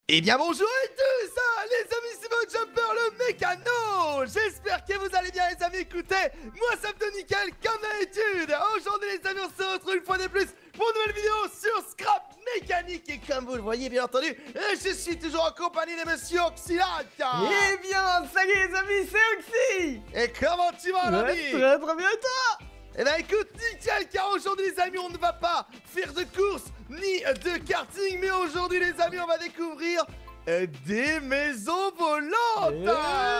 Eh bien bonjour à tous, les amis, c'est votre Jumper, le mécano. J'espère que vous allez bien les amis. Écoutez, moi ça me donne nickel comme d'habitude. Aujourd'hui les amis, on se retrouve une fois de plus pour une nouvelle vidéo sur Scrap Mécanique. Et comme vous le voyez bien entendu, je suis toujours en compagnie de Monsieur Oxylac. Eh bien, salut les amis, c'est Oxy. Et comment tu vas l'ami? Très très bien, toi? Eh ben écoute, nickel, car aujourd'hui les amis, on ne va pas faire de course ni de karting, mais aujourd'hui les amis, on va découvrir des maisons volantes.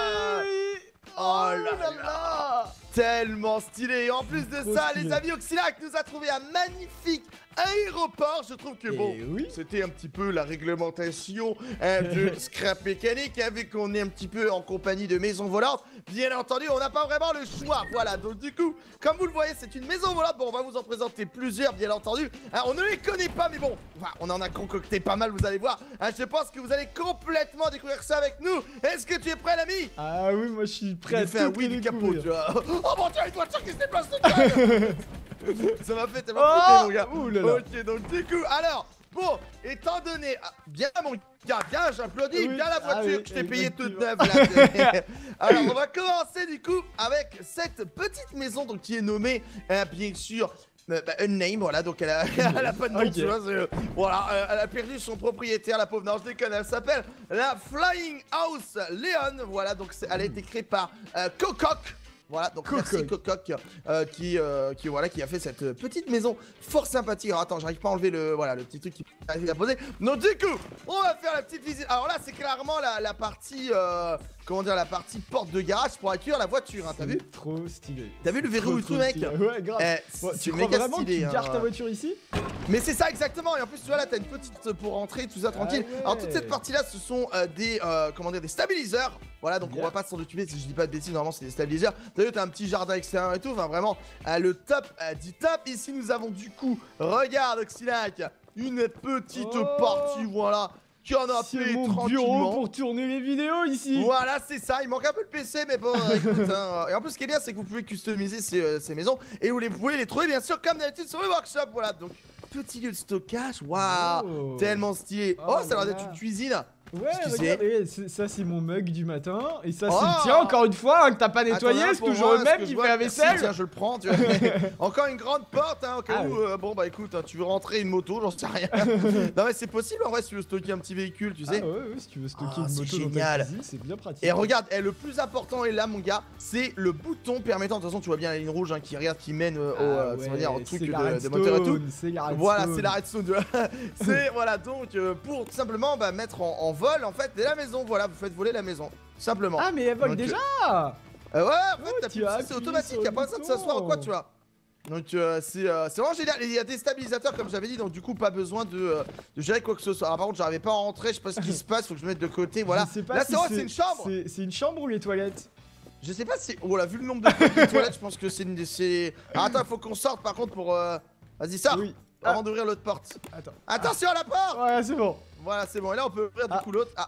Oh là là, tellement stylé. Et en plus de ça, les amis, Oxylac nous a trouvé un magnifique aéroport. Je trouve que bon, c'était un petit peu la réglementation de Scrap Mécanique, vu qu'on est un petit peu en compagnie de maisons volantes. Bien entendu, on n'a pas vraiment le choix. Voilà, donc du coup, comme vous le voyez, c'est une maison volante. Bon, on va vous en présenter plusieurs, bien entendu. On ne les connaît pas, mais bon, on en a concocté pas mal, vous allez voir. Je pense que vous allez complètement découvrir ça avec nous. Est-ce que tu es prêt, l'ami? Ah oui, moi je suis prêt. Il fait un oui du capot, tu vois. Oh mon dieu, une voiture qui se déplace de gueule. Ça m'a fait tellement flipper, mon gars. Ok, donc du coup, alors, bon, étant donné... bien, mon gars, bien, j'applaudis, bien la voiture que je t'ai payée toute neuve, là. Alors, on va commencer, du coup, avec cette petite maison, donc, qui est nommée, bien sûr... Unnamed, voilà, donc elle a pas de nom, tu vois, voilà, elle a perdu son propriétaire, la pauvre, non, je déconne, elle s'appelle la Flying House Leon, voilà, donc elle a été créée par Cococ. Voilà, donc merci Cococ qui a fait cette petite maison fort sympathique. Alors attends, j'arrive pas à enlever le petit truc qui arrive à poser. Donc du coup, on va faire la petite visite. Alors là, c'est clairement la partie comment dire, la partie porte de garage pour accueillir la voiture, hein, t'as vu? Trop stylé. T'as vu le verrou et tout, mec? Ouais, grave. Tu crois vraiment que tu gares ta voiture ici? Mais c'est ça exactement, et en plus tu vois là t'as une petite pour rentrer, tout ça tranquille. Alors toute cette partie là ce sont des des stabiliseurs. Voilà, donc on va pas s'en occuper si je dis pas de bêtises, normalement c'est des stabiliseurs. T'as vu, t'as un petit jardin extérieur et tout, enfin vraiment le top du top. Ici nous avons du coup, regarde Oxylac, une petite partie, voilà, qui en a fait tranquillement. C'est mon bureau pour tourner les vidéos ici. Voilà, c'est ça, il manque un peu le PC, mais bon, écoute, hein. Et en plus ce qui est bien c'est que vous pouvez customiser ces maisons, et vous pouvez les trouver bien sûr comme d'habitude sur le workshop, voilà, donc petit lieu de stockage, waouh, tellement stylé. Oh, ça a l'air d'être une cuisine. Ouais, regarde, ça c'est mon mug du matin, et ça c'est le tien encore une fois, hein, que t'as pas nettoyé, c'est toujours le même qui fait la vaisselle. Tiens, je le prends, tu vois. Encore une grande porte, hein, au cas où, bon bah écoute, hein, tu veux rentrer une moto, j'en sais rien. Non mais c'est possible en vrai si tu veux stocker un petit véhicule, tu sais. Ah ouais, si tu veux stocker une moto dans ta cuisine, c'est bien pratique. Et regarde, le plus important est là mon gars, c'est le bouton permettant, de toute façon tu vois bien la ligne rouge, hein, qui mène au truc de moteur et tout. Voilà, c'est la redstone, tu vois. C'est, voilà, donc pour tout simplement mettre en vol en fait de la maison, voilà, vous faites voler la maison, simplement. Ah mais elle vole déjà. Ouais, en fait c'est automatique, y'a pas besoin de s'asseoir ou quoi, tu vois. Donc c'est vraiment génial, il y a des stabilisateurs comme j'avais dit, donc du coup pas besoin de gérer quoi que ce soit. Alors par contre j'arrivais pas à rentrer, je sais pas ce qui se passe, faut que je me mette de côté, voilà. Là c'est une chambre. C'est une chambre ou les toilettes? Je sais pas si... Oh là, vu le nombre de toilettes, je pense que c'est une des... Alors, attends, faut qu'on sorte par contre pour... Vas-y, sors avant d'ouvrir l'autre porte. Attends. Attention à la porte. Ouais, c'est bon. Voilà, c'est bon. Et là, on peut ouvrir du coup l'autre.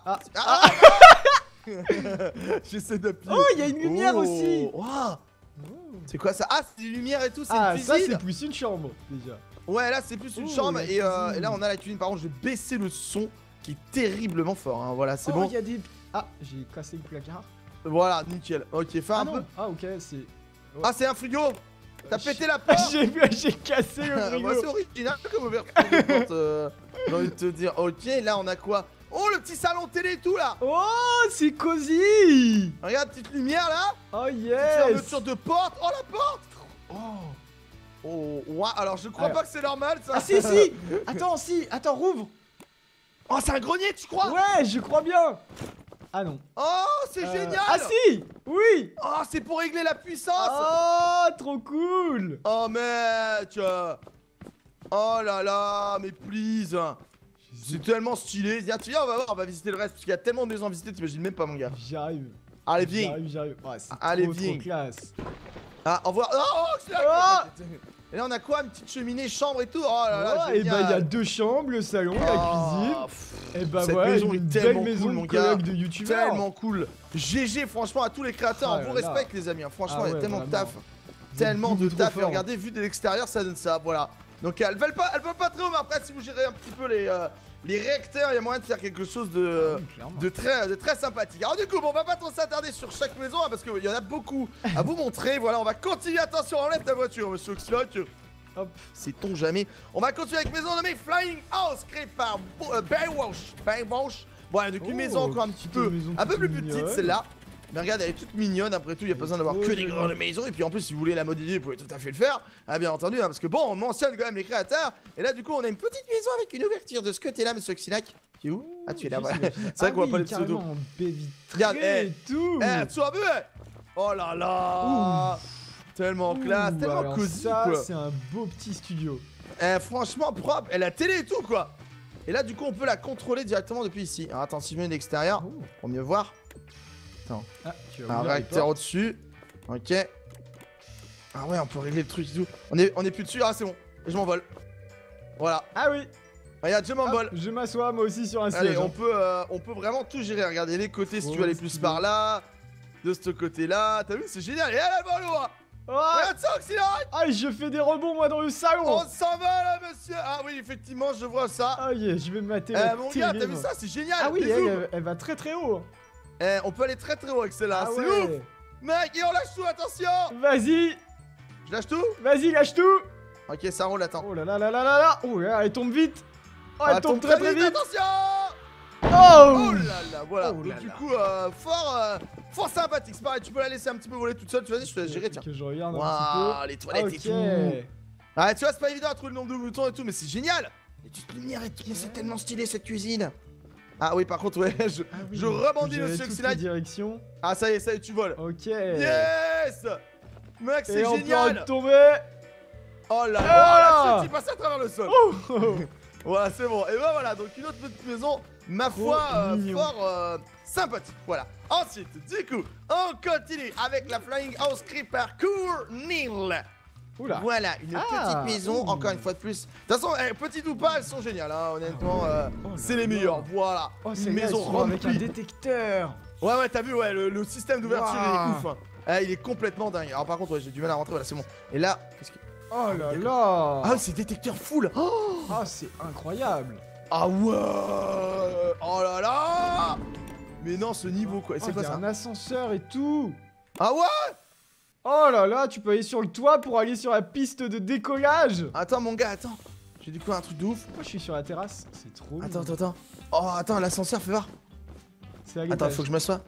J'essaie d'appuyer. Oh, il y a une lumière aussi. C'est quoi ça? Ah, c'est des lumières et tout, c'est une cuisine. Ça, c'est plus une chambre, déjà. Ouais, là, c'est plus une chambre. Et là, on a la cuisine. Par contre, je vais baisser le son qui est terriblement fort. Hein. Voilà, c'est bon. Il y a des... Ah, j'ai cassé le placard. Voilà, nickel. Ok, fais un peu. Ah, ok, c'est... Ah, c'est un frigo. T'as pété la porte. J'ai cassé le frigo. C'est original comme ouverture de porte, j'ai envie de te dire. Ok, là on a quoi? Oh, le petit salon télé et tout là. Oh, c'est cosy. Regarde, petite lumière là. Oh yes. Fermeture de porte. Oh, la porte. Oh, ouais, alors je crois pas que c'est normal ça. Ah si. Attends, rouvre. Oh, c'est un grenier, tu crois? Ouais, je crois bien. Ah non. Oh, c'est génial. Ah si. Oui. Oh, c'est pour régler la puissance. Oh, trop cool. Oh mec. Oh là là, mais please. C'est tellement stylé. Viens, on va voir, on va visiter le reste parce qu'il y a tellement de maisons à visiter, t'imagines même pas mon gars. J'arrive. Allez, viens. J'arrive. Ouais, allez, viens. Trop classe. Ah, au revoir. Oh, c'est là. Et là on a quoi? Une petite cheminée, chambre et tout. Oh là là, et bah il y a 2 chambres, le salon, la cuisine. Et bah cette ouais, maison une est tellement belle maison cool, mon gars. de youtubeurs. Tellement cool. GG franchement à tous les créateurs, on vous respecte les amis. Franchement, il y a tellement de taf. Tellement de taf. Et regardez, vu de l'extérieur, ça donne ça. Voilà. Donc elles veulent pas très haut, mais après si vous gérez un petit peu les réacteurs, il y a moyen de faire quelque chose de très sympathique. Alors du coup, bon, on va pas trop s'attarder sur chaque maison, hein, parce qu'il y en a beaucoup à vous montrer. Voilà, on va continuer. Attention, enlève ta voiture, monsieur Oxlot. Hop, sait-on jamais. On va continuer avec maison nommée Flying House, créée par Baywatch. Voilà, donc une maison encore un petit peu plus petite, celle-là. Mais regarde, elle est toute mignonne, après tout, il n'y a pas besoin d'avoir que des grandes maisons. Et puis en plus, si vous voulez la modifier, vous pouvez tout à fait le faire. Ah, bien entendu, hein, parce que bon, on mentionne quand même les créateurs. Et là, du coup, on a une petite maison avec une ouverture de ce côté-là, monsieur Oxylac. Tu es où? Ah, tu es là, voilà. C'est vrai qu'on voit pas les pseudos. Regarde, tout. Tu as vu? Oh là là. Tellement classe, tellement cosy, quoi. C'est un beau petit studio. Franchement, propre. Et la télé et tout, quoi. Et là, du coup, on peut la contrôler directement depuis ici. Alors, attends, si je mets de l'extérieur, pour mieux voir. Attends. Ah, un réacteur au-dessus. Ok. Ah ouais, on peut régler le truc et tout. On est plus dessus. Ah, c'est bon. Je m'envole. Voilà. Ah oui. Regarde, je m'envole. Je m'assois moi aussi sur un siège. Allez, on peut vraiment tout gérer. Regardez les côtés si tu veux aller plus par là. De ce côté-là. T'as vu, c'est génial. Et là, voilà. Regarde ça, Oxylac. Ah, je fais des rebonds moi dans le salon. On s'en va là, monsieur. Ah oui, effectivement, je vois ça. Ah yeah, je vais me mater. Mon gars, t'as vu ça? C'est génial. Ah oui, elle va très très haut. On peut aller très très haut avec celle-là, c'est ouf. Mec, et on lâche tout, attention. Vas-y. Je lâche tout? Vas-y, lâche tout. Ok, ça roule, attends. Oh là là là là là là. Oh là, elle tombe vite. Oh, elle tombe très très vite. Attention. Oh là là, voilà. Donc du coup, fort sympathique. C'est pareil, tu peux la laisser un petit peu voler toute seule. Tu vas-y, je te laisse gérer, tiens. Que je regarde un petit peu. Les toilettes et tout. Ah, tu vois, c'est pas évident à trouver le nombre de boutons et tout, mais c'est génial. Les petites lumières et tout, c'est tellement stylé cette cuisine. Ah oui, par contre, ouais, je rebondis le succès direction. Ah, ça y est, tu voles. Ok. Yes. Mec, c'est génial. Et on peut tomber. Oh là là, tu passes à travers le sol. Voilà, c'est bon. Et ben voilà, donc une autre petite maison, ma foi, fort sympathique. Voilà. Ensuite, du coup, on continue avec la Flying House créée par Cournil. Voilà, une petite maison, encore une fois de plus. De toute façon, petite ou pas, elles sont géniales, hein, honnêtement, c'est les meilleures. Voilà, une maison remplie avec un détecteur. Ouais, t'as vu, le système d'ouverture, il est ouf. Hein. Il est complètement dingue. Alors par contre, j'ai du mal à rentrer, voilà, c'est bon. Et là, qu'est-ce que... Oh là là. Ah, c'est détecteur full. Ah, c'est incroyable. Ah ouais. Oh là là. Mais non, ce niveau, quoi. C'est quoi ça? Un ascenseur et tout. Ah ouais. Oh là là, tu peux aller sur le toit pour aller sur la piste de décollage. Attends, mon gars, attends. J'ai du coup un truc de ouf. Moi, je suis sur la terrasse. C'est trop. Attends. Oh, attends, l'ascenseur, fais voir. Attends, faut que je m'assoie.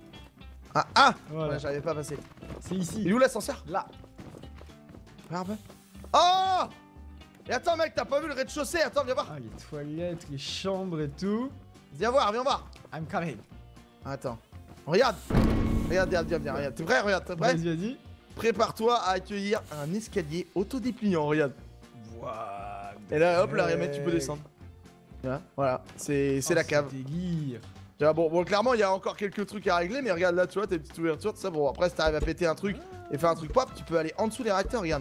Ah voilà. Ouais, j'arrivais pas à passer. C'est ici. Il est où l'ascenseur? Là. Regarde. Oh. Et attends, mec, t'as pas vu le rez-de-chaussée? Attends, viens voir. Ah, les toilettes, les chambres et tout. Viens voir. I'm coming. Attends. Regarde. Regarde. T'es prêt? Regarde, t'es prêt? Vas-y. Prépare-toi à accueillir un escalier autodépliant, regarde. Voilà. Et là, hop, là, tu peux descendre. Voilà, c'est la cave. Délire. Bon, clairement, il y a encore quelques trucs à régler, mais regarde là, tu vois, t'as une petite ouverture, tout ça. Bon, après, si t'arrives à péter un truc et faire un truc pop, tu peux aller en dessous des réacteurs, regarde.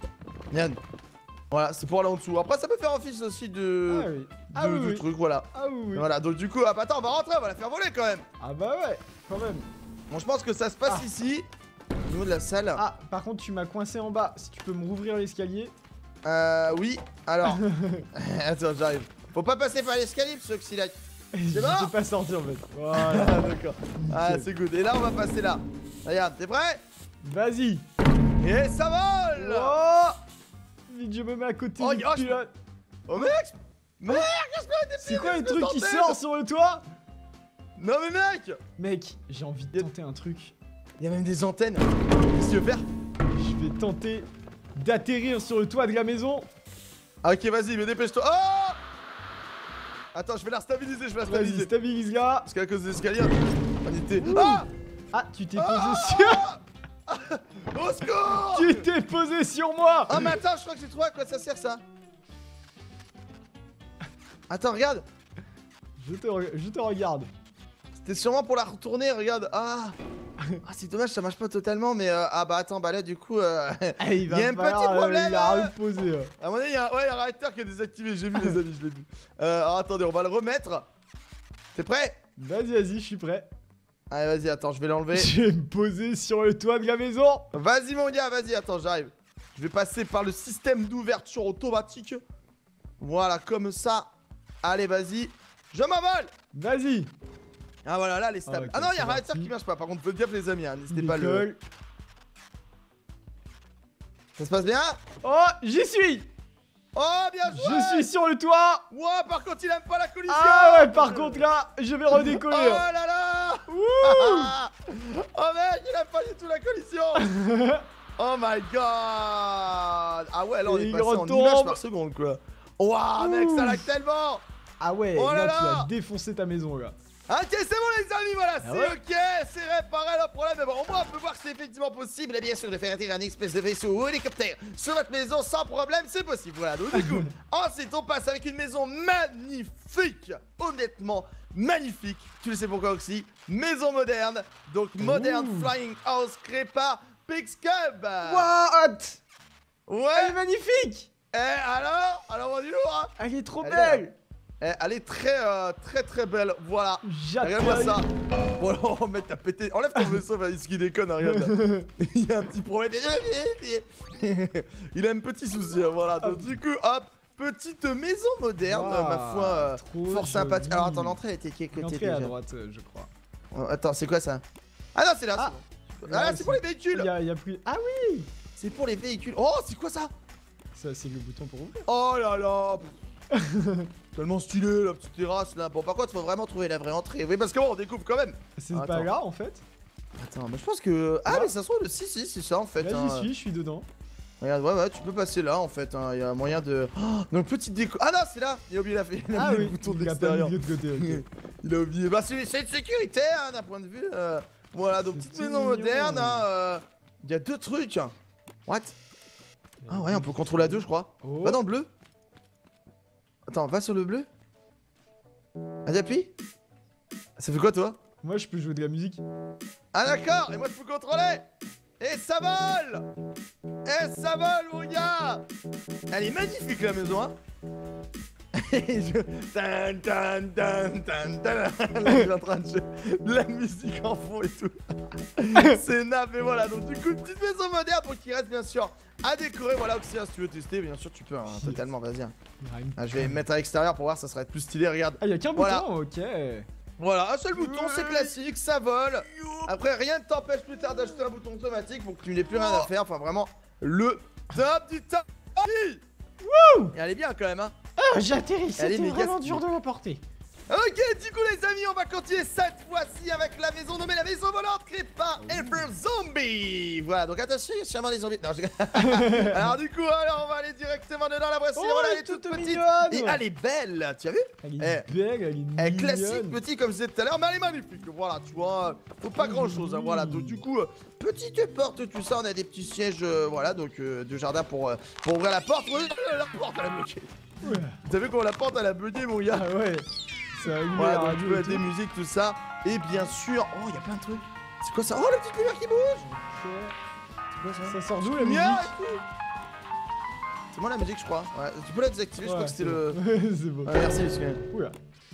Voilà, c'est pour aller en dessous. Après, ça peut faire office aussi de. Du truc, voilà. Ah oui. Voilà, donc du coup, attends, on va rentrer, on va la faire voler quand même. Ah bah ouais, quand même. Bon, je pense que ça se passe ici. Au niveau de la salle. Ah, par contre, tu m'as coincé en bas. Si tu peux me rouvrir l'escalier. Oui, alors. Attends, j'arrive. Faut pas passer par l'escalier, ce Oxylac. C'est bon. Je peux pas sortir en fait. Voilà, d'accord. Ah, c'est good. Et là, on va passer là. Regarde, t'es prêt? Vas-y. Et ça vole. Oh. Vite, je me mets à côté du pilote. Oh, mec. Mec, qu'est-ce que c'est quoi le truc qui sort sur le toit? Non, mais mec. Mec, j'ai envie de tenter un truc. Il y a même des antennes. Qu'est-ce que tu veux faire? Je vais tenter d'atterrir sur le toit de la maison. Ah, ok, vas-y, mais dépêche-toi. Oh! Attends, je vais la stabiliser, Vas-y, stabilise-la. Parce qu'à cause des escaliers, on était... Ah! Ah, tu t'es posé sur... Au secours! Tu t'es posé sur moi! Ah, mais attends, je crois que j'ai trouvé à quoi ça sert, ça. Attends, regarde. Je te regarde. C'était sûrement pour la retourner, regarde. Ah, c'est dommage, ça marche pas totalement, mais ah bah attends, bah là du coup, il y a un petit problème. Il a reposé. À mon avis, il y a un réacteur qui est désactivé, j'ai vu les amis, je l'ai vu. Alors attendez, on va le remettre. T'es prêt? Vas-y, je suis prêt. Allez, vas-y, attends, je vais l'enlever. Je vais me poser sur le toit de la maison. Vas-y mon gars, vas-y, attends, j'arrive. Je vais passer par le système d'ouverture automatique. Voilà, comme ça. Allez, vas-y. Je m'envole. Vas-y. Ah voilà, là, les stables. Okay, ah non, il y a un réacteur qui marche pas. Par contre, faites gaffe, les amis. Hein, n'hésitez pas à le... Ça se passe bien? Oh, j'y suis. Oh, bien joué. Je suis sur le toit. Ouah, par contre, il aime pas la collision. Ah ouais, par contre, là, je vais redécoller. Oh là là. Oh mec, il aime pas du tout la collision. Oh my god. Ah ouais, là, on est passé en images par seconde, quoi. Ouah, mec, ça lag tellement. Ah ouais, oh là, là, tu as défoncé ta maison, là. Ok, c'est bon les amis, voilà, ah c'est ouais ok, c'est réparé le problème. Mais bon, au moins on peut voir que c'est effectivement possible, et bien sûr, de faire atterrir un espèce de vaisseau ou hélicoptère sur votre maison sans problème, c'est possible. Voilà, donc du coup, ensuite on passe avec une maison magnifique, honnêtement magnifique. Tu le sais pourquoi aussi, maison moderne, donc Modern Flying House créée par Pixcub. What? Ouais. Elle est magnifique. Eh alors on dit lourd, hein. Elle est trop belle. Elle est très belle, voilà. Regarde-moi ça. Voilà, oh mec, t'as pété. Enlève ton vaisseau, ce qui déconne, regarde. Il y a un petit problème. Il a un petit souci, voilà. Donc du coup, hop, petite maison moderne, ma foi, fort sympathique. Alors attends, l'entrée elle était quel côté l'entrée déjà? à droite, je crois. Oh, attends, c'est quoi ça? Ah non, c'est là. Ah, c'est pour les véhicules. Il y a plus. Ah oui. C'est pour les véhicules. Oh, c'est quoi ça? Ça, c'est le bouton pour ouvrir. Oh là là. Tellement stylé la petite terrasse là. Bon, par contre, faut vraiment trouver la vraie entrée. Oui, parce que bon, on découvre quand même. C'est pas là en fait. Attends, mais je pense que. Ah, mais ça se trouve, si, c'est ça en fait. Là, j'y suis, je suis dedans. Regarde, ouais, tu peux passer là en fait. Il y a moyen de. Oh, donc, petite déco. Ah non, c'est là. Il a oublié la fait. Ah oui, le bouton de l'extérieur. Okay. Il a oublié. Bah, c'est une sécurité hein, d'un point de vue. Voilà, donc petite maison moderne. Il y a deux trucs. What? Ah ouais, on peut contrôler à deux, je crois. Va dans le bleu. Attends, va sur le bleu. Vas-y, appuie. Ça fait quoi, toi? Moi, je peux jouer de la musique. Ah, d'accord. Et moi, je peux contrôler. Et ça vole. Et ça vole, mon gars. Elle est magnifique, la maison, hein. Tan, tan, tan, tan, tan. Là, je suis en train de jouer de la musique en fond et tout. C'est nappe, mais voilà. Donc, du coup, une petite maison moderne pour qu'il reste, bien sûr, à décorer. Voilà, Oxia, si tu veux tester, bien sûr, tu peux, hein, totalement, vas-y. Ah, je vais me mettre à l'extérieur pour voir, ça serait plus stylé, regarde. Ah, y'a qu'un bouton, ok. Voilà, un seul bouton, c'est classique, ça vole. Après, rien ne t'empêche plus tard d'acheter un bouton automatique pour que tu n'aies plus rien à faire. Enfin, vraiment, le top du top. Et elle est bien quand même, hein. Ah, j'ai atterri, c'était vraiment dur de la porter. Ok, du coup les amis, on va continuer cette fois-ci avec la maison nommée la maison volante créée par Ever Zombie. Voilà, donc attention, il y a sûrement des zombies. Non, je... Alors du coup, on va aller directement dedans, la voici, voilà, elle est toute petite. Et elle est belle, tu as vu? Elle est belle, elle est mignonne. Elle est classique, petit comme c'était tout à l'heure, mais elle est magnifique. Voilà, tu vois, faut pas grand-chose, hein, voilà. Donc du coup, petite porte, tout ça, on a des petits sièges, voilà, donc de jardin pour ouvrir la porte. La porte, elle a bloqué. T'as vu comment la porte, elle a bugué, mon gars? Ah ouais. Voilà, donc tu peux des musiques, tout ça. Et bien sûr, oh, il y a plein de trucs. C'est quoi ça? Oh, la petite lumière qui bouge. C'est quoi ça? Ça sort d'où la musique? C'est moi la musique, je crois. Ouais, tu peux la désactiver, je crois que c'était le. C'est bon. Ouais, merci, parce que. Oula.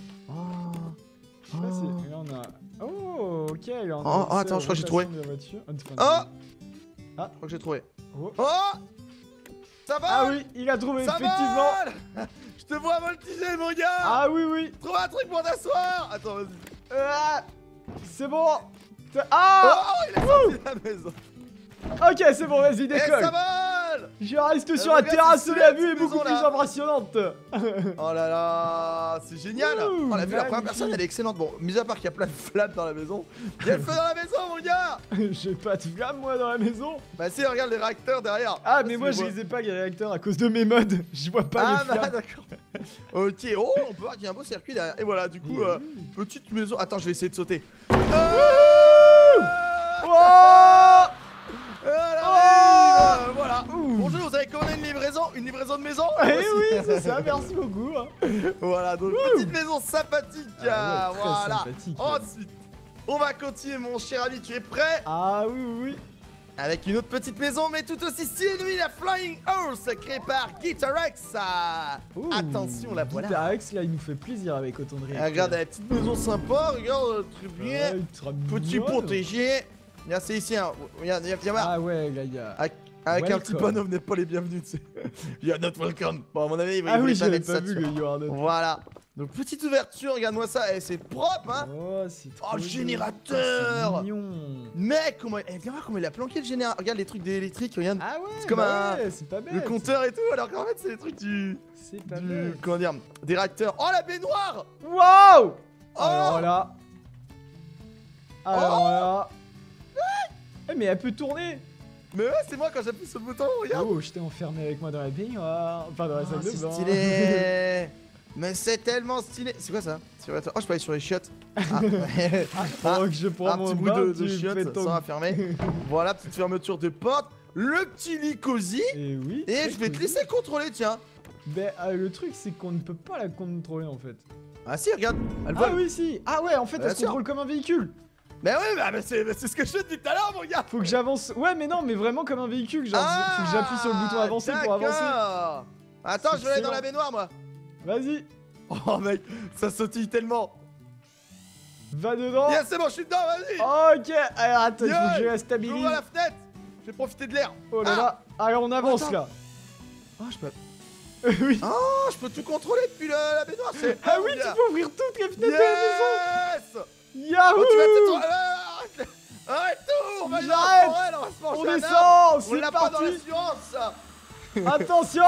Je sais pas si. Là, on a. Oh, ok. Là, on a attends, je crois que j'ai trouvé. Ah! Je crois que j'ai trouvé. Oh! Ça va? Ah oui, il a trouvé, effectivement. Je te vois voltiger, mon gars. Ah oui, oui. Trouve un truc pour t'asseoir. Attends, vas-y. C'est bon. Ah! Oh, il est sorti de la maison. Ok, c'est bon, vas-y, décolle. Et ça vole. Je reste sur la terrasse, la vue est beaucoup plus impressionnante. Oh là là, c'est génial. Oh, la vue, la première personne, elle est excellente. Bon, mis à part qu'il y a plein de flammes dans la maison. Il y a le feu dans la maison, mon gars. J'ai pas de flammes, moi, dans la maison. Bah si, regarde les réacteurs derrière. Ah, mais moi, je les ai pas, les réacteurs, à cause de mes mods. Je vois pas les flammes. Ah, d'accord. Ok, oh, on peut voir qu'il y a un beau circuit derrière. Et voilà, du coup, petite maison. Attends, je vais essayer de sauter. Voilà. Bonjour, vous avez commandé une livraison de maison? Eh oui, c'est ça, merci beaucoup. Voilà, donc petite maison sympathique. Voilà. Sympathique, ensuite, on va continuer, mon cher ami, tu es prêt? Ah oui, oui. Avec une autre petite maison, mais tout aussi stylée, la Flying House, créée par Guitarex. Attention, la voilà. Guitarex, là, il nous fait plaisir avec autant de réacteurs. Regarde la petite maison sympa, regarde, très bien. Petit protégé. Regarde, c'est ici, hein. Regarde, viens voir. Ah ouais, là, il y a. Avec un petit panneau, venez pas les bienvenus, tu sais. You are not welcome. Bon, à mon avis, il va j'avais pas vu le You are not. Voilà. Donc, petite ouverture, regarde-moi ça. C'est propre, hein. Oh, c'est trop. Oh, le générateur. C'est mignon. Mec, comment. Viens voir comment il a planqué le générateur. Regarde les trucs électriques, regarde. Ah ouais, c'est comme c'est pas bête. le compteur et tout, alors qu'en fait, c'est les trucs du. C'est pas bête. Comment dire. Des réacteurs. Oh, la baignoire. Waouh. Oh. Alors là. Alors là. Eh, mais elle peut tourner. Mais ouais, c'est moi quand j'appuie sur le bouton, regarde. Oh, je t'ai enfermé avec moi dans la baignoire. Enfin, dans la salle de bain. C'est stylé. Mais c'est tellement stylé. C'est quoi ça? Oh, je peux aller sur les chiottes. Pendant que je prends mon petit bain, bruit de tu fais chiottes ton... sans la fermer. Voilà, petite fermeture de porte. Le petit lit cosy. Et oui. Et je vais te laisser contrôler, tiens. Ben, le truc, c'est qu'on ne peut pas la contrôler en fait. Ah si, regarde. Elle Ah vole. oui, si. Ah ouais, en fait, elle se contrôle comme un véhicule. Mais oui, mais c'est ce que je te dis tout à l'heure, mon gars. Faut que j'avance. Ouais, mais non, mais vraiment comme un véhicule. Genre, faut que j'appuie sur le bouton avancer pour avancer. Attends, je vais aller dans la baignoire, moi. Vas-y. Oh, mec, ça sautille tellement. Va dedans. Yes, c'est bon, je suis dedans, vas-y. Ok. Alors, attends, il faut que je la stabilise. J'ouvre la fenêtre. Je vais profiter de l'air. Oh là là. Alors, on avance là. Oh, je peux. Oui. Oh, je peux tout contrôler depuis la baignoire. Ah oui, tu peux ouvrir toutes les fenêtres de la maison. Yes. Yahoo. Oh, tu vas peut-être. Arrête tout. On va se manger. On descend. On l'a pas dans l'assurance. Attention.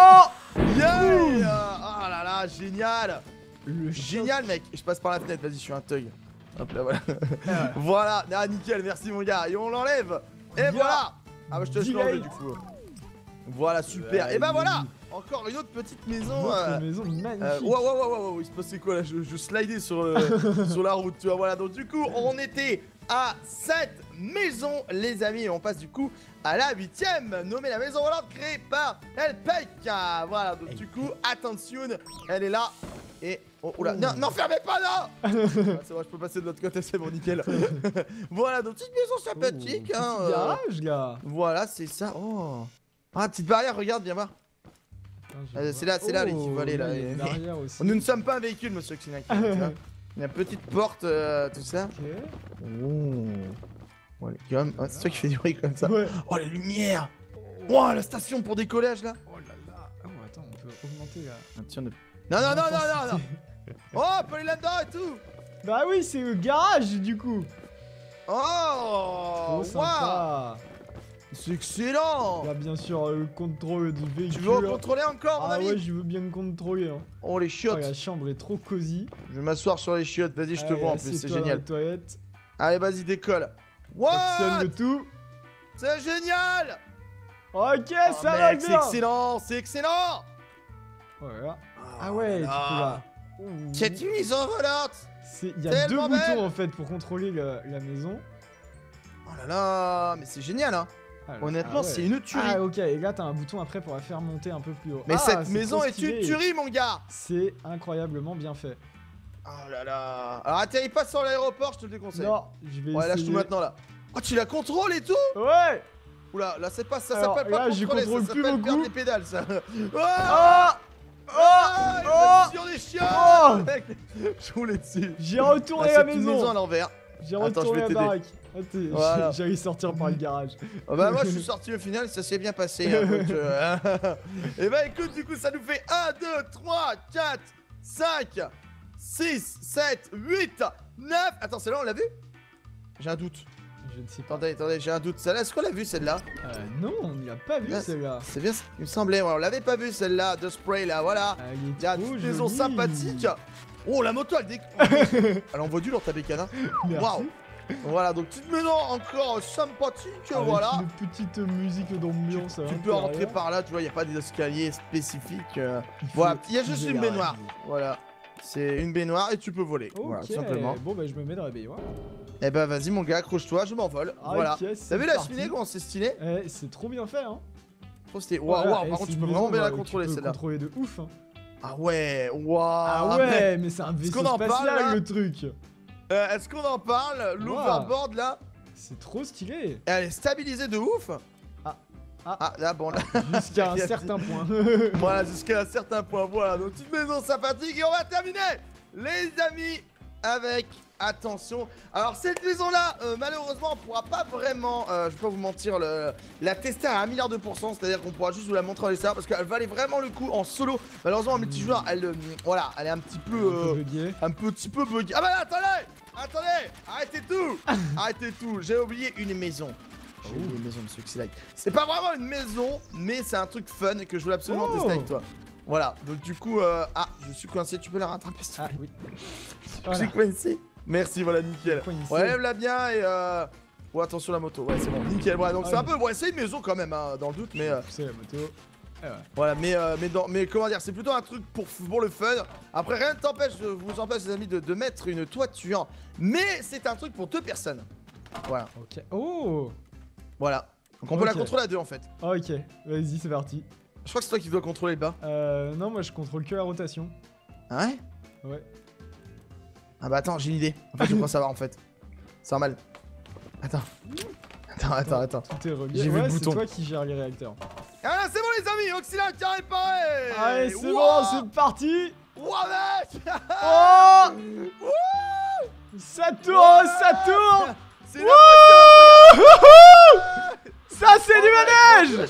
Yeah. Oh là là, génial. Génial, mec. Je passe par la fenêtre. Vas-y, je suis un thug. Hop là, voilà. Voilà. Ah, nickel. Merci, mon gars. Et on l'enlève. Et voilà. Ah, bah, je te laisse l'enlever du coup. Voilà, super. Et bah voilà. Encore une autre petite maison. Une maison magnifique. Wow, il se passait quoi là? Je slidais sur la route, tu vois. Voilà, donc du coup, on était à 7 maisons, les amis. Et on passe du coup à la 8ème, nommée la maison volante créée par El Peka. Voilà, donc du coup, attention, elle est là. Et. Oh, oula, non, fermez pas, non. C'est vrai, je peux passer de l'autre côté, c'est bon, nickel. Voilà, donc petite maison sympathique. Hein, petit garage, là. Voilà, c'est ça. Oh. Ah, petite barrière, regarde, viens voir. C'est là, qu'il faut aller là. Nous ne sommes pas un véhicule, monsieur Xinak. Il y a une petite porte, tout ça. Oh, c'est toi qui fais du bruit comme ça. Ouais. Oh, la lumière. Oh, la station pour décollage là. Oh là là. Oh, attends, on peut augmenter là. Non. Oh, on peut aller là-dedans et tout. Bah oui, c'est le garage du coup. Oh, sympa. C'est excellent. Là, bien sûr, le contrôle du véhicule. Tu veux contrôler encore, mon ami? Ouais, je veux bien me contrôler. Hein. Oh, les chiottes. Oh, la chambre est trop cosy. Je vais m'asseoir sur les chiottes. Vas-y, je te vois en plus, c'est génial. Allez, vas-y, décolle. Actionne le tout. C'est génial. Ok, ça va bien. C'est excellent, c'est excellent. Voilà. Ah ouais, tu peux là. C'est une maison volante. Il y a deux boutons en fait pour contrôler la maison. Oh là là, mais c'est génial hein. Honnêtement, c'est une tuerie. Ah ok, et là t'as un bouton après pour la faire monter un peu plus haut. Mais cette maison est une tuerie, mon gars. C'est incroyablement bien fait. Oh là là. Alors atterris pas sur l'aéroport, je te le déconseille. Non, je vais ouais, lâche tout maintenant là. Oh, tu la contrôles et tout? Ouais. Oula, là c'est pas ça, s'appelle pas contrôler, ça s'appelle perdre les pédales ça. Sur les chiens. Mec, je roulais dessus. J'ai retourné la maison à l'envers. J'ai retourné la baraque. Voilà. J'allais sortir par le garage. Bah moi je suis sorti au final, ça s'est bien passé. Et bah écoute, du coup ça nous fait 1, 2, 3, 4, 5, 6, 7, 8, 9. Attends, celle-là on l'a vu? J'ai un doute. Je ne sais pas. Attendez, j'ai un doute. Celle-là, est-ce qu'on l'a vu celle-là? Non, on ne l'a pas vu celle-là. C'est bien, il me semblait. Ouais, on l'avait pas vu celle-là, de spray là, voilà. Il y a une maison sympathique. Oh, la moto, elle envoie du lourd ta bécane. Waouh. Voilà, donc petite maison encore sympathique. Avec voilà. Une petite musique d'ambiance. Tu peux rentrer par là, tu vois, il n'y a pas d'escalier spécifiques. Voilà, il y a juste une baignoire. Voilà. C'est une baignoire et tu peux voler. Voilà, tout simplement. Bon, bah je me mets dans la baignoire. Eh bah vas-y mon gars, accroche-toi, je m'envole. Voilà. T'as vu la cheminée comment c'est stylé? C'est trop bien fait hein. Trop stylé. Waouh, par contre tu peux vraiment bien la contrôler celle-là. Tu peux contrôler de ouf hein. Ah ouais, waouh. Ah ouais, mais c'est un vaisseau spatial le truc. Est-ce qu'on en parle? L'overboard là. C'est trop stylé. Elle est stabilisée de ouf. Ah là bon là. Jusqu'à un certain point. Voilà, jusqu'à un certain point. Voilà, donc petite maison sympathique et on va terminer les amis avec attention. Alors cette maison là, malheureusement on pourra pas vraiment, je vais pas vous mentir, la tester à 1 milliard de %, c'est à dire qu'on pourra juste vous la montrer en laisser parce qu'elle valait vraiment le coup en solo. Malheureusement en multijoueur elle, voilà, elle est un petit peu, un petit peu buggée. Ah bah là, attendez, arrêtez tout. Arrêtez tout, j'ai oublié une maison. J'ai oublié une maison, monsieur Xilak. C'est pas vraiment une maison, mais c'est un truc fun que je voulais absolument tester avec toi. Voilà, donc du coup, ah, je suis coincé, tu peux la rattraper s'il te plaît. Oui. Je suis coincé. Merci, voilà, nickel. Ouais, lève-la bien et ouais, attention la moto, ouais, c'est bon, nickel. Voilà, donc c'est un peu, ouais, c'est une maison quand même, hein, dans le doute, mais. C'est la moto. Voilà, mais comment dire, c'est plutôt un truc pour le fun. Après, rien ne t'empêche, vous empêche, les amis, de mettre une toiture, mais c'est un truc pour 2 personnes. Voilà. Ok. Oh. Voilà. Donc on peut la contrôler à 2 en fait. Ok, vas-y, c'est parti. Je crois que c'est toi qui dois contrôler le bas. Non, moi je contrôle que la rotation. Ah ouais? Ouais. Ah bah attends, j'ai une idée. En fait, je crois savoir en fait. C'est normal. Attends. Tout est relié. J'ai vu le c'est bouton. toi qui gère les réacteurs. Ah là, c'est bon les amis, Oxylak qui a réparé. Allez, c'est bon, c'est parti. Ouah mec. Oh. Ça tourne. C'est ça, c'est du manège.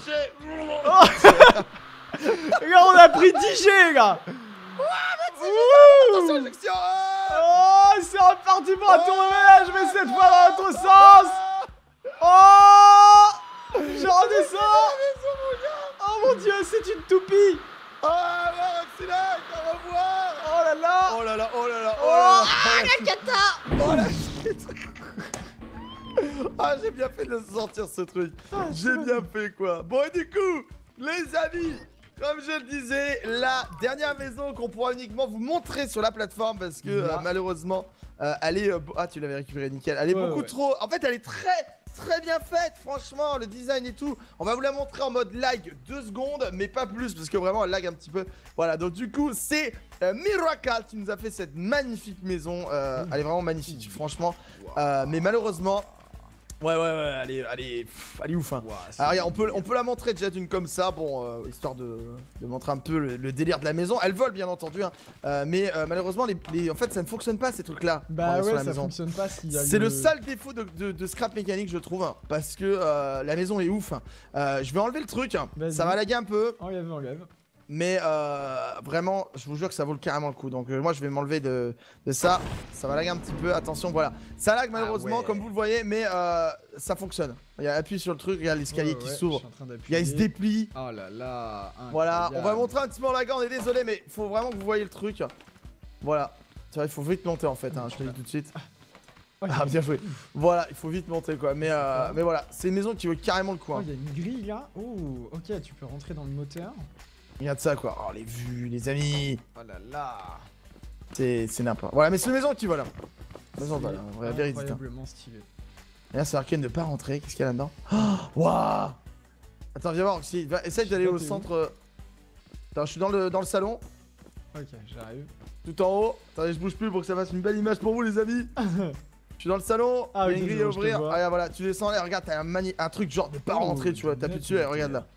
Regarde, on a pris 10 G, gars. Attention, injection. Oh, c'est reparti pour un tour de manège, mais cette fois dans l'autre sens. Oh, je redescends. Oh mon dieu, c'est une toupie. Oh là, Oxylak, au revoir. Oh là là. Oh là là, oh là là, oh là là. la cata. Oh la shit. Ah, j'ai bien fait de sortir ce truc. J'ai bien fait quoi. Bon, et du coup, les amis, comme je le disais, la dernière maison qu'on pourra uniquement vous montrer sur la plateforme parce que malheureusement, elle est. Ah, tu l'avais récupérée, nickel. Elle est beaucoup trop. En fait, elle est très bien faite, franchement, le design et tout. On va vous la montrer en mode lag 2 secondes, mais pas plus parce que vraiment elle lag un petit peu. Voilà, donc du coup, c'est Miracle qui nous a fait cette magnifique maison. Elle est vraiment magnifique, franchement. Mais malheureusement. Ouais, elle est ouf, hein. Wow, alors regarde, on peut la montrer déjà d'une comme ça, bon, histoire de montrer un peu le délire de la maison. Elle vole bien entendu, hein. Mais malheureusement, en fait, ça ne fonctionne pas ces trucs-là. Bah ouais, ça fonctionne pas s'il y a C'est le sale défaut de scrap mécanique, je trouve, hein, parce que la maison est ouf. Je vais enlever le truc, ça va laguer un peu. Enlève. Mais vraiment, je vous jure que ça vaut carrément le coup. Donc moi je vais m'enlever de ça. Ça va laguer un petit peu, attention, voilà. Ça lag malheureusement comme vous le voyez, mais ça fonctionne. Il y a appui sur le truc, il y a l'escalier qui s'ouvre. Il se déplie. Oh là là. Voilà, on va montrer un petit peu en laguant, on est désolé, mais il faut vraiment que vous voyez le truc. Voilà. Il faut vite monter en fait, hein, je te le dis tout de suite. Ah bien joué. Voilà, il faut vite monter quoi. Mais voilà, c'est une maison qui vaut carrément le coup. Il y a une grille là. Oh, ok, tu peux rentrer dans le moteur. Regarde ça quoi, oh les vues les amis. Oh là là. C'est n'importe. Voilà, mais c'est une maison qui vole. Maison vole, en vrai, vérité. Incroyablement stylé. Là c'est marqué ne pas rentrer, qu'est-ce qu'il y a là-dedans? Waouh. Attends, viens voir, essaye d'aller au centre. Attends, je suis dans le salon. Ok, j'arrive. Tout en haut. Attendez, je bouge plus pour que ça fasse une belle image pour vous les amis. Je suis dans le salon, il y a une grille à ouvrir. Ah, regarde, voilà, tu descends là, regarde, t'as un truc genre de pas rentrer, tu vois, t'appuies dessus et regarde là.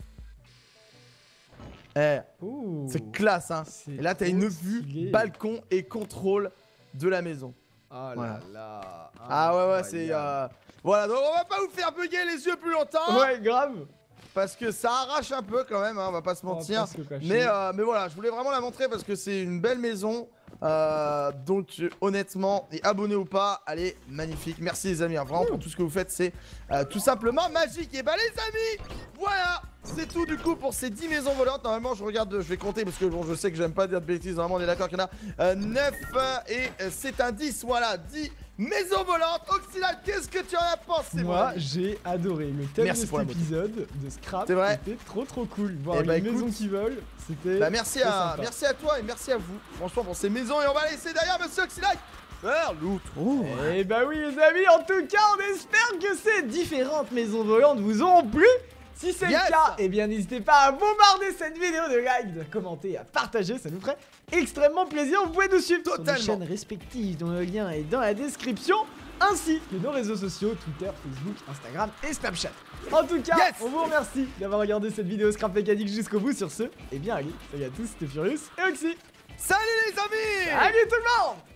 C'est classe, hein. Et là, t'as une vue, balcon et contrôle de la maison. Oh là là. Ah ouais, c'est. Voilà, donc on va pas vous faire bugger les yeux plus longtemps. Ouais, grave. Parce que ça arrache un peu quand même, hein, on va pas se mentir. Mais voilà, je voulais vraiment la montrer parce que c'est une belle maison. Donc honnêtement, et abonné ou pas, elle est magnifique. Merci les amis, hein, vraiment pour tout ce que vous faites, c'est tout simplement magique. Et bah les amis, voilà, c'est tout du coup pour ces 10 maisons volantes. Normalement je vais compter parce que bon, je sais que j'aime pas dire de bêtises. Normalement on est d'accord qu'il y en a 9 et c'est un 10, voilà, 10 maisons volantes. Oxylak, qu'est-ce que tu en as pensé? Moi j'ai adoré le thème de cet épisode de Scrap. C'était trop cool. Voir les maisons qui volent, c'était. Bah merci à toi et merci à vous, franchement, pour ces maisons. Et on va laisser derrière monsieur Oxylak faire l'outro. Et bah oui les amis, en tout cas on espère que ces différentes maisons volantes vous auront plu. Si c'est le cas, eh bien n'hésitez pas à bombarder cette vidéo de likes, de commenter, à partager, ça nous ferait extrêmement plaisir. Vous pouvez nous suivre sur nos chaînes respectives dont le lien est dans la description, ainsi que nos réseaux sociaux, Twitter, Facebook, Instagram et Snapchat. En tout cas, on vous remercie d'avoir regardé cette vidéo Scrap Mécanique jusqu'au bout. Sur ce, eh bien allez, salut à tous, c'était Furious et Oxy. Salut les amis. Salut tout le monde.